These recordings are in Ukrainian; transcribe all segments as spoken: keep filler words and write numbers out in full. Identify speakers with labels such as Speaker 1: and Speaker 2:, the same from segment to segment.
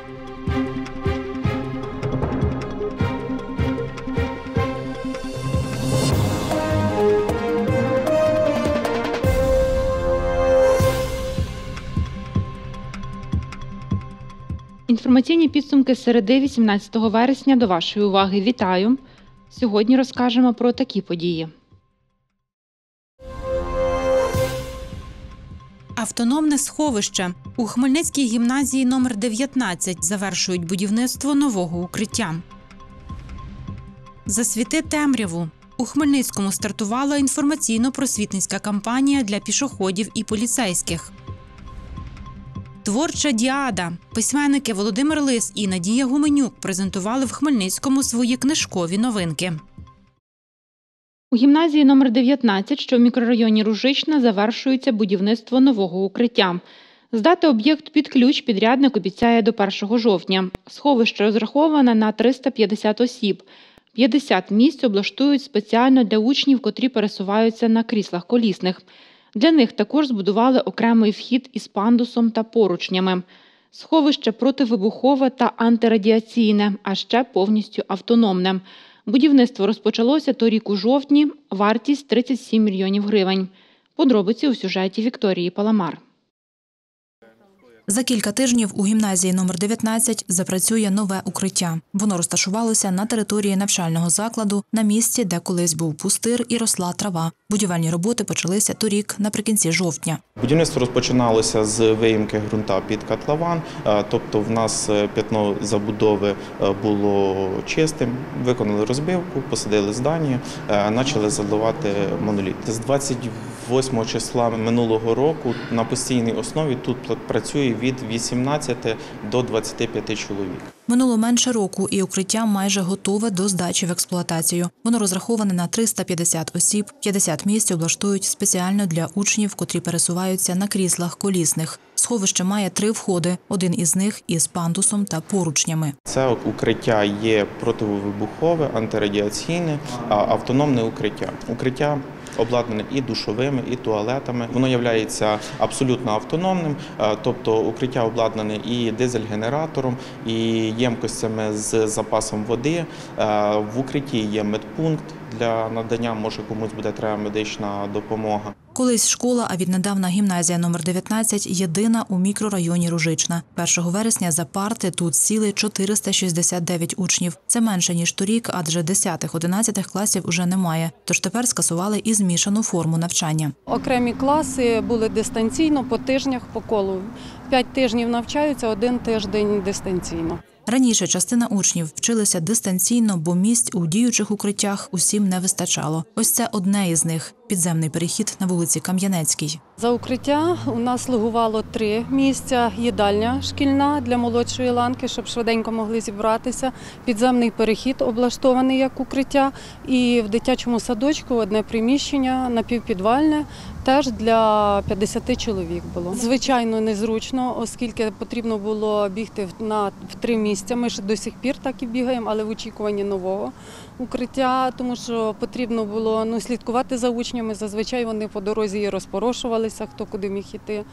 Speaker 1: Інформаційні підсумки середи вісімнадцятого вересня до вашої уваги. Вітаю! Сьогодні розкажемо про такі події. Автономне сховище. У Хмельницькій гімназії номер дев'ятнадцять завершують будівництво нового укриття. «Засвіти темряву». У Хмельницькому стартувала інформаційно-просвітницька кампанія для пішоходів і поліцейських. Творча діада. Письменники Володимир Лис і Надія Гуменюк презентували в Хмельницькому свої книжкові новинки. У гімназії номер дев'ятнадцять, що в мікрорайоні Ружична, завершується будівництво нового укриття. Здати об'єкт під ключ підрядник обіцяє до першого жовтня. Сховище розраховане на триста п'ятдесят осіб. п'ятдесят місць облаштують спеціально для учнів, котрі пересуваються на кріслах колісних. Для них також збудували окремий вхід із пандусом та поручнями. Сховище противибухове та антирадіаційне, а ще повністю автономне. Будівництво розпочалося торік у жовтні, вартість – тридцять сім мільйонів гривень. Подробиці у сюжеті Вікторії Паламар.
Speaker 2: За кілька тижнів у гімназії номер дев'ятнадцять запрацює нове укриття. Воно розташувалося на території навчального закладу, на місці, де колись був пустир і росла трава. Будівельні роботи почалися торік, наприкінці жовтня.
Speaker 3: Будівництво розпочиналося з виїмки ґрунта під котлован, тобто в нас п'ятно забудови було чистим, виконали розбивку, посадили здання, почали заливати моноліт. З двадцять восьмого числа минулого року на постійній основі тут працює від вісімнадцяти до двадцяти п'яти чоловік.
Speaker 2: Минуло менше року і укриття майже готове до здачі в експлуатацію. Воно розраховане на триста п'ятдесят осіб, п'ятдесят місць облаштують спеціально для учнів, котрі пересуваються на кріслах колісних. Сховище має три входи, один із них із пандусом та поручнями.
Speaker 3: Це укриття є противовибухове, антирадіаційне, автономне укриття. Укриття обладнане і душовими, і туалетами. Воно є абсолютно автономним, тобто укриття обладнане і дизель-генератором, і ємкостями з запасом води. В укритті є медпункт для надання, може комусь буде треба медична допомога.
Speaker 2: Колись школа, а віднедавна гімназія номер дев'ятнадцять, єдина у мікрорайоні Ружична. першого вересня за парти тут сіли чотириста шістдесят дев'ять учнів. Це менше, ніж торік, адже десятих-одинадцятих класів уже немає. Тож тепер скасували і змішану форму навчання.
Speaker 4: Окремі класи були дистанційно по тижнях по колу. П'ять тижнів навчаються, один тиждень дистанційно.
Speaker 2: Раніше частина учнів вчилися дистанційно, бо місць у діючих укриттях усім не вистачало. Ось це одне із них – підземний перехід на вулиці Кам'янецькій.
Speaker 4: За укриття у нас слугувало три місця. Їдальня шкільна для молодшої ланки, щоб швиденько могли зібратися. Підземний перехід облаштований як укриття. І в дитячому садочку одне приміщення напівпідвальне, теж для п'ятдесят чоловік було. Звичайно, незручно, оскільки потрібно було бігти на, в три місця. Ми ж до сих пір так і бігаємо, але в очікуванні нового укриття, тому що потрібно було ну, слідкувати за учнями. Зазвичай вони по дорозі і розпорошувалися, хто куди міг іти.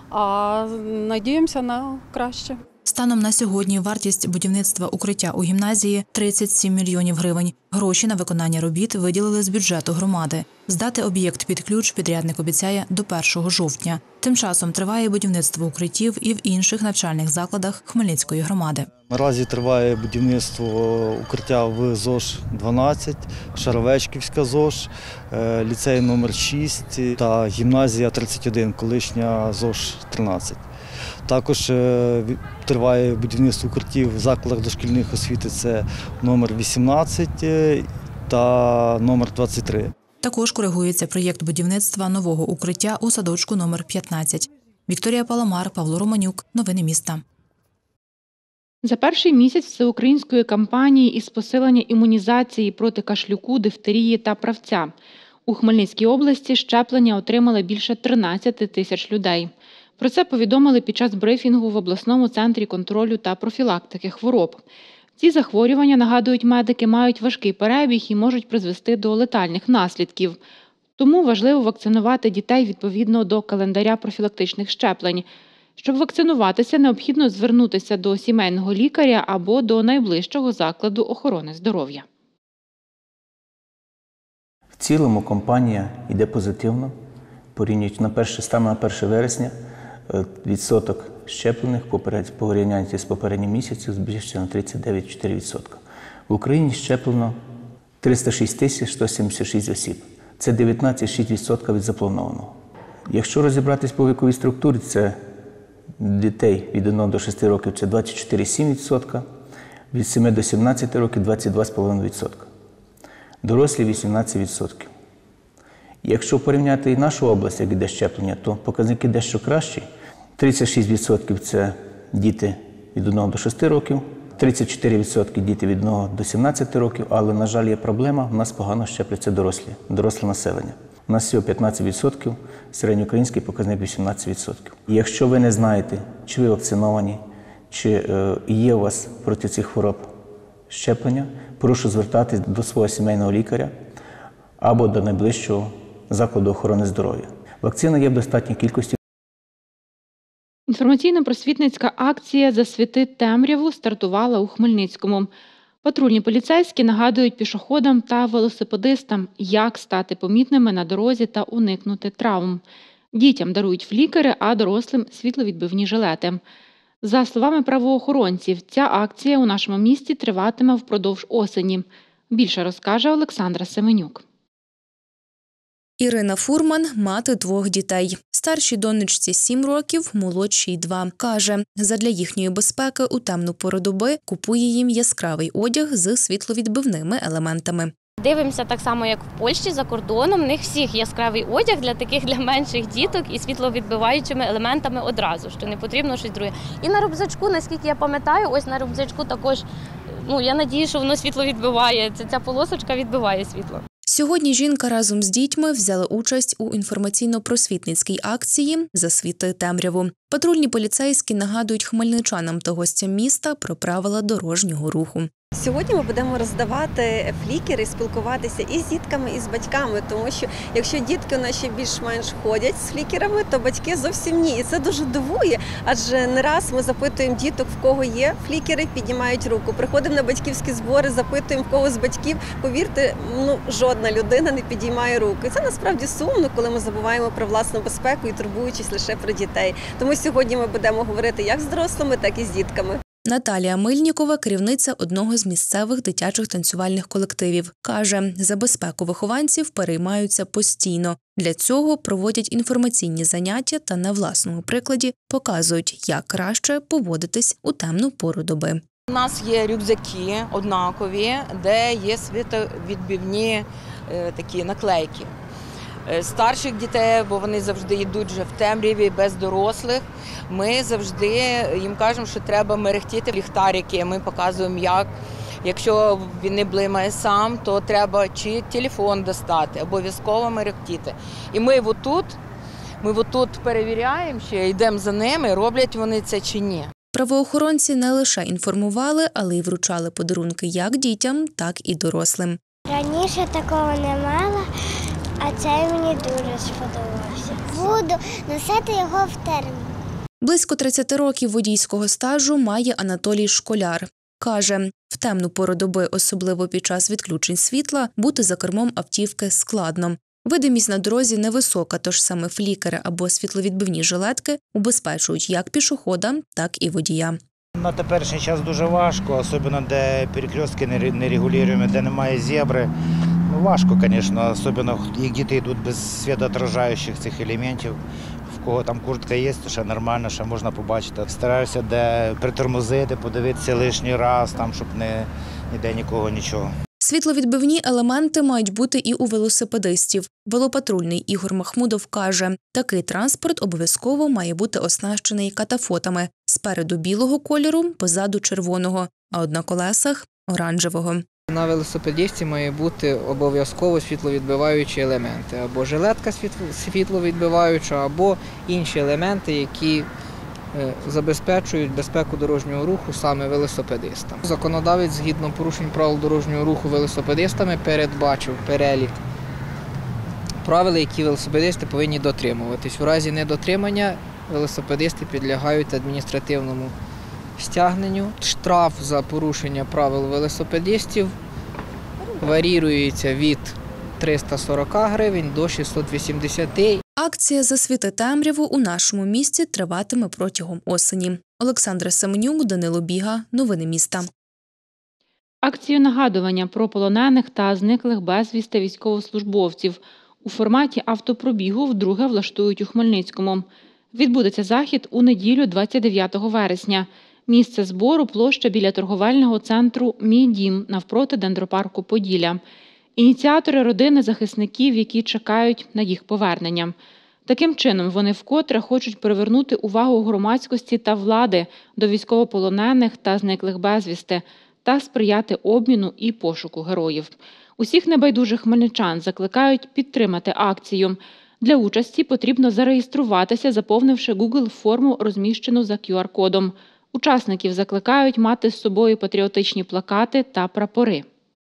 Speaker 4: А надіємося на краще.
Speaker 2: Станом на сьогодні вартість будівництва укриття у гімназії – тридцять сім мільйонів гривень. Гроші на виконання робіт виділили з бюджету громади. Здати об'єкт під ключ підрядник обіцяє до першого жовтня. Тим часом триває будівництво укриттів і в інших навчальних закладах Хмельницької громади.
Speaker 5: Наразі триває будівництво укриття в ЗОЖ дванадцять, Шаровечківська ЗОЖ, ліцей номер шість та гімназія тридцять один, колишня ЗОЖ тринадцять. Також триває будівництво укриттів в закладах дошкільних освіти, це номер вісімнадцять та номер двадцять три.
Speaker 2: Також коригується проєкт будівництва нового укриття у садочку номер п'ятнадцять. Вікторія Паламар, Павло Романюк. Новини міста.
Speaker 1: За перший місяць всеукраїнської кампанії із посилення імунізації проти кашлюку, дифтерії та правця у Хмельницькій області щеплення отримали більше тринадцяти тисяч людей. Про це повідомили під час брифінгу в обласному центрі контролю та профілактики хвороб. Ці захворювання, нагадують медики, мають важкий перебіг і можуть призвести до летальних наслідків. Тому важливо вакцинувати дітей відповідно до календаря профілактичних щеплень. Щоб вакцинуватися, необхідно звернутися до сімейного лікаря або до найближчого закладу охорони здоров'я.
Speaker 6: В цілому компанія йде позитивно. Порівнюючи на перше, станом на перше вересня, відсоток щеплених по порівнянні з попереднім місяцем збільшився на тридцять дев'ять цілих чотири десятих відсотка. В Україні щеплено триста шість тисяч сто сімдесят шість осіб. Це дев'ятнадцять цілих шість десятих відсотка від запланованого. Якщо розібратись по віковій структурі, це дітей від одного до шести років – це двадцять чотири цілих сім десятих відсотка, від семи до сімнадцяти років – двадцять два цілих п'ять десятих відсотка, дорослі – вісімнадцять відсотків. Якщо порівняти і нашу область, як іде щеплення, то показники дещо кращі. тридцять шість відсотків – це діти від одного до шести років, тридцять чотири відсотки – діти від одного до сімнадцяти років, але, на жаль, є проблема, в нас погано щепляться дорослі, доросле населення. У нас всього п'ятнадцять відсотків, середньоукраїнський показник вісімнадцять відсотків. І якщо ви не знаєте, чи ви вакциновані, чи е, є у вас проти цих хвороб щеплення, прошу звертатись до свого сімейного лікаря або до найближчого закладу охорони здоров'я. Вакцина є в достатній кількості.
Speaker 1: Інформаційно-просвітницька акція «Засвіти темряву» стартувала у Хмельницькому. Патрульні поліцейські нагадують пішоходам та велосипедистам, як стати помітними на дорозі та уникнути травм. Дітям дарують флікери, а дорослим – світловідбивні жилети. За словами правоохоронців, ця акція у нашому місті триватиме впродовж осені. Більше розкаже Олександра Семенюк.
Speaker 7: Ірина Фурман – мати двох дітей. Старшій донечці сім років, молодшій – два. Каже, задля їхньої безпеки у темну пору доби купує їм яскравий одяг з світловідбивними елементами.
Speaker 8: Дивимося так само, як в Польщі, за кордоном. В них всіх яскравий одяг для таких, для менших діток і світловідбиваючими елементами одразу, що не потрібно щось друге. І на рюкзачку, наскільки я пам'ятаю, ось на рюкзачку також, ну, я надію, що воно світло відбиває, ця полосочка відбиває світло.
Speaker 7: Сьогодні жінка разом з дітьми взяла участь у інформаційно-просвітницькій акції «Засвіти темряву». Патрульні поліцейські нагадують хмельничанам та гостям міста про правила дорожнього руху.
Speaker 9: Сьогодні ми будемо роздавати флікери, спілкуватися і з дітками, і з батьками, тому що якщо дітки у нас ще більш-менш ходять з флікерами, то батьки зовсім ні. І це дуже дивує, адже не раз ми запитуємо діток, в кого є флікери, піднімають руку. Приходимо на батьківські збори, запитуємо, в кого з батьків. Повірте, ну, жодна людина не підіймає руку. І це насправді сумно, коли ми забуваємо про власну безпеку і турбуючись лише про дітей. Тому сьогодні ми будемо говорити як з дорослими, так і з дітками.
Speaker 7: Наталія Мильнікова – керівниця одного з місцевих дитячих танцювальних колективів. Каже, за безпеку вихованців переймаються постійно. Для цього проводять інформаційні заняття та на власному прикладі показують, як краще поводитись у темну пору доби.
Speaker 10: У нас є рюкзаки однакові, де є світовідбивні е, такі наклейки. Старших дітей, бо вони завжди йдуть вже в темряві, без дорослих. Ми завжди їм кажемо, що треба мерехтіти ліхтарики. Ми показуємо, як. Якщо він не блимає сам, то треба чи телефон достати, обов'язково мерехтіти. І ми отут, ми отут перевіряємо, ще йдемо за ними, роблять вони це чи ні.
Speaker 7: Правоохоронці не лише інформували, але й вручали подарунки як дітям, так і дорослим.
Speaker 11: Раніше такого не мала. А цей мені дуже сподобався. Буду носити його в термін.
Speaker 7: Близько тридцяти років водійського стажу має Анатолій Школяр. Каже, в темну пору доби, особливо під час відключень світла, бути за кермом автівки складно. Видимість на дорозі невисока, тож саме флікери або світловідбивні жилетки убезпечують як пішохода, так і водія.
Speaker 12: На теперішній час дуже важко, особливо де перекрестки не регулюємо, де немає зебри. Ну, важко, звісно, особливо як діти йдуть без світоотражаючих цих елементів. В кого там куртка є, то ще нормально, ще можна побачити. Стараюся де притормозити, подивитися лишній раз, там, щоб не, ніде нікого, нічого.
Speaker 7: Світловідбивні елементи мають бути і у велосипедистів. Велопатрульний Ігор Махмудов каже, такий транспорт обов'язково має бути оснащений катафотами. Спереду білого кольору, позаду червоного, а от на колесах – оранжевого.
Speaker 13: На велосипедисті має бути обов'язково світловідбиваючі елементи. Або жилетка світловідбиваюча, або інші елементи, які забезпечують безпеку дорожнього руху саме велосипедистам. Законодавець, згідно порушень правил дорожнього руху велосипедистами, передбачив перелік правил, які велосипедисти повинні дотримуватись. У разі недотримання велосипедисти підлягають адміністративному стягненню. Штраф за порушення правил велосипедистів варіюється від триста сорок гривень до шістсот вісімдесят.
Speaker 7: Акція «Засвіти темряву» у нашому місті триватиме протягом осені. Олександра Семенюк, Данило Біга. Новини міста.
Speaker 1: Акцію нагадування про полонених та зниклих безвісти військовослужбовців у форматі автопробігу вдруге влаштують у Хмельницькому. Відбудеться захід у неділю двадцять дев'ятого вересня. Місце збору – площа біля торговельного центру «Мій дім» навпроти дендропарку «Поділля». Ініціатори – родини захисників, які чекають на їх повернення. Таким чином, вони вкотре хочуть привернути увагу громадськості та влади до військовополонених та зниклих безвісти та сприяти обміну і пошуку героїв. Усіх небайдужих хмельничан закликають підтримати акцію. Для участі потрібно зареєструватися, заповнивши Google-форму, розміщену за кю ар-кодом. Учасників закликають мати з собою патріотичні плакати та прапори.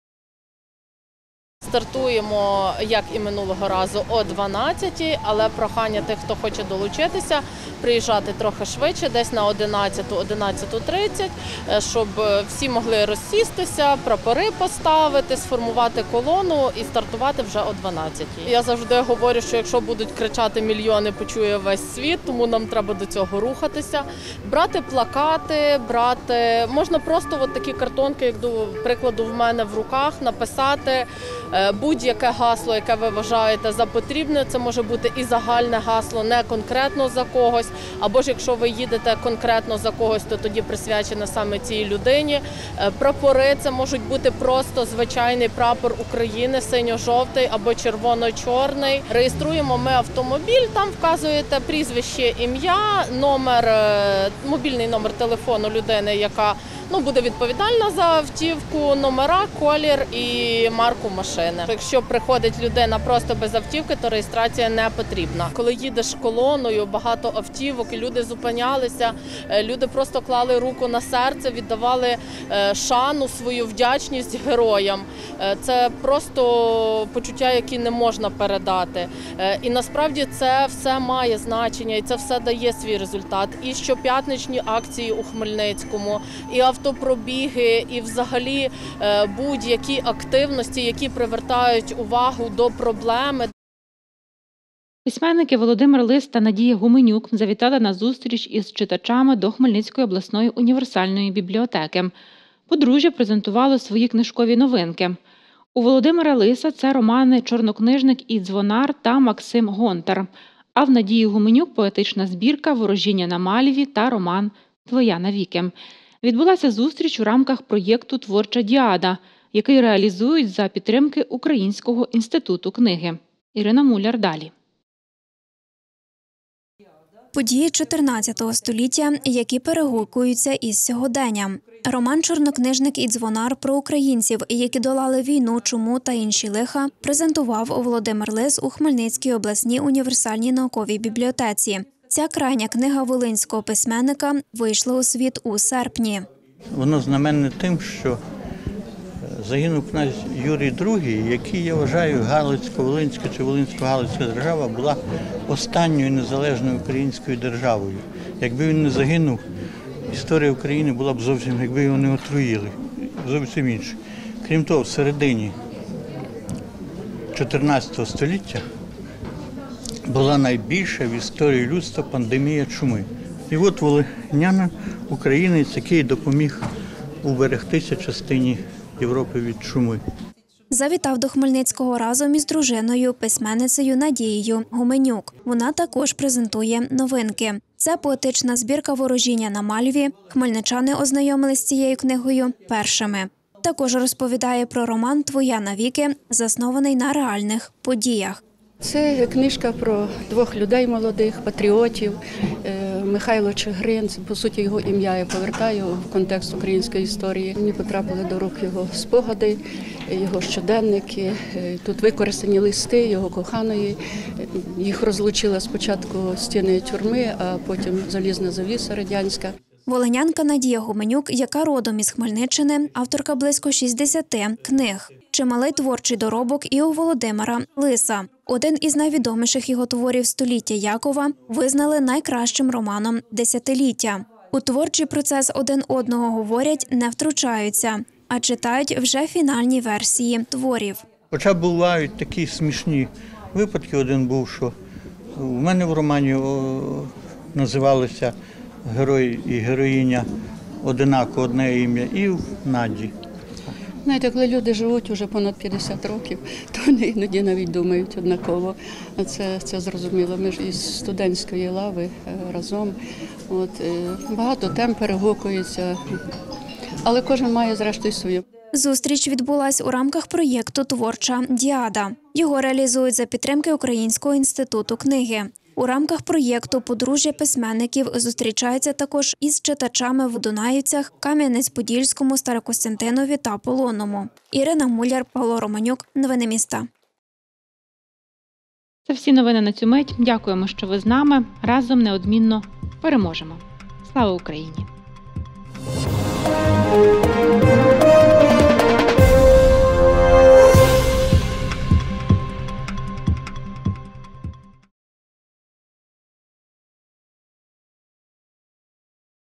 Speaker 14: Стартуємо, як і минулого разу, о дванадцятій, але прохання тих, хто хоче долучитися, приїжджати трохи швидше, десь на одинадцяту - одинадцяту тридцять, щоб всі могли розсістися, прапори поставити, сформувати колону і стартувати вже о дванадцятій. Я завжди говорю, що якщо будуть кричати мільйони, почує весь світ, тому нам треба до цього рухатися. Брати плакати, брати, можна просто от такі картонки, як до прикладу в мене в руках, написати будь-яке гасло, яке ви вважаєте за потрібне. Це може бути і загальне гасло, не конкретно за когось, або ж якщо ви їдете конкретно за когось, то тоді присвячене саме цій людині. Прапори – це можуть бути просто звичайний прапор України, синьо-жовтий або червоно-чорний. Реєструємо ми автомобіль, там вказуєте прізвище, ім'я, номер, мобільний номер телефону людини, яка ну, буде відповідальна за автівку, номера, колір і марку машини. Якщо приходить людина просто без автівки, то реєстрація не потрібна. Коли їдеш колоною, багато автівок, і люди зупинялися, люди просто клали руку на серце, віддавали шану, свою вдячність героям. Це просто почуття, які не можна передати. І насправді це все має значення, і це все дає свій результат. І щоп'ятничні акції у Хмельницькому, і автопробіги, і взагалі будь-які активності, які привертають увагу до проблеми.
Speaker 1: Письменники Володимир Лис та Надія Гуменюк завітали на зустріч із читачами до Хмельницької обласної універсальної бібліотеки. Подружжя презентувало свої книжкові новинки. У Володимира Лиса це романи «Чорнокнижник і дзвонар» та «Максим Гонтар», а в Надії Гуменюк поетична збірка «Ворожіння на Мальві» та роман «Твоя навіки». Відбулася зустріч у рамках проєкту «Творча діада», який реалізують за підтримки Українського інституту книги. Ірина Муляр далі.
Speaker 15: Події чотирнадцятого століття, які перегукуються із сьогоденням. Роман «Чорнокнижник і дзвонар» про українців, які долали війну, чуму та інші лиха, презентував Володимир Лис у Хмельницькій обласній універсальній науковій бібліотеці. Ця крайня книга волинського письменника вийшла у світ у серпні.
Speaker 16: Воно знаменне тим, що загинув князь Юрій другий, який, я вважаю, Галицько-Волинська чи Волинсько-Галицька держава була останньою незалежною українською державою. Якби він не загинув, історія України була б зовсім, якби його не отруїли, зовсім інше. Крім того, в середині чотирнадцятого століття була найбільша в історії людства пандемія чуми. І от волинянин, українець, який допоміг уберегтися частині Європи від чуми.
Speaker 15: Завітав до Хмельницького разом із дружиною, письменницею Надією Гуменюк. Вона також презентує новинки. Це поетична збірка «Ворожіння на Мальві». Хмельничани ознайомились з цією книгою першими. Також розповідає про роман «Твоя навіки», заснований на реальних подіях.
Speaker 17: Це книжка про двох людей молодих, патріотів. Михайло Чигирин, по суті, його ім'я я повертаю в контекст української історії. Мені потрапили до рук його спогади, його щоденники. Тут використані листи його коханої. Їх розлучила спочатку стіни тюрми, а потім залізна завіса радянська.
Speaker 15: Волинянка Надія Гуменюк, яка родом із Хмельниччини, авторка близько шістдесяти книг. Чималий творчий доробок і у Володимира Лиса. Один із найвідоміших його творів «Століття Якова» визнали найкращим романом десятиліття. У творчий процес один одного говорять, не втручаються, а читають вже фінальні версії творів.
Speaker 16: Хоча бувають такі смішні випадки. Один був, що у мене в романі о, називалися герой і героїня одинаково, одне ім'я, і в Наді.
Speaker 17: Знаєте, коли люди живуть уже понад п'ятдесят років, то вони іноді навіть думають однаково. Це, це зрозуміло. Ми ж із студентської лави разом. От, багато тем перегукується, але кожен має зрештою свою.
Speaker 15: Зустріч відбулась у рамках проєкту «Творча діада». Його реалізують за підтримки Українського інституту книги. У рамках проєкту подружжя письменників зустрічається також із читачами в Дунаївцях, Кам'янець-Подільському, Старокостянтинові та Полонному. Ірина Муляр, Павло Романюк. Новини міста.
Speaker 1: Це всі новини на цю мить. Дякуємо, що ви з нами. Разом неодмінно переможемо. Слава Україні!